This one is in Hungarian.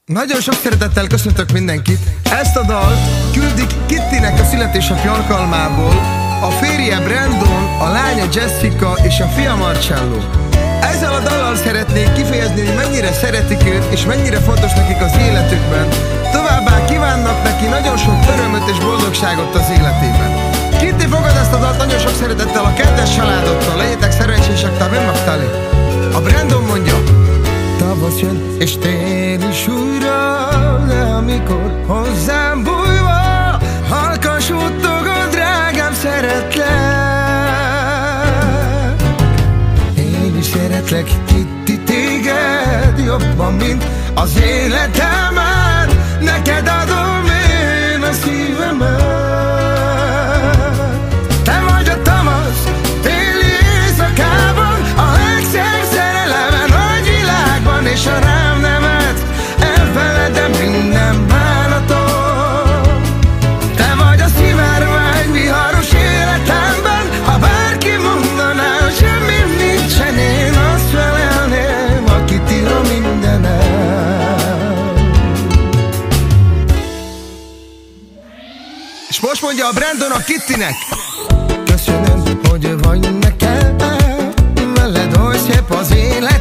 Nagyon sok szeretettel köszöntök mindenkit. Ezt a dalt küldik Kittynek a születésnapja alkalmából a férje Brandon, a lánya Jessica és a fia Marcello. Ezzel a dallal szeretnék kifejezni, hogy mennyire szeretik őt és mennyire fontos nekik az életükben. Továbbá kívánnak neki nagyon sok örömöt és boldogságot az életében. Kitty, fogad ezt a dalt nagyon sok szeretettel a kedves családodtól. Legyetek szerencsések, ta megtali. A Brandon mondja: tavasz jön és tél is újra, de amikor hozzám bújva halkan suttogod, drágám, szeretlek. Én is szeretlek, Kitty, téged jobban, mint az életemet. Neked adom én a szívemet. Te vagy a tavasz téli éjszakában, a legszebb szerelem a nagy világban, és a rám nemet elfeledem minden bánatom. Te vagy a szivárvány viharos életemben, ha bárki mondaná, hogy semmi nincsen, én azt felelném a Kitty a mindenem. És most mondja a Brandon a Kittynek: köszönöm, hogy vagy nekem, veled oly szép az élet.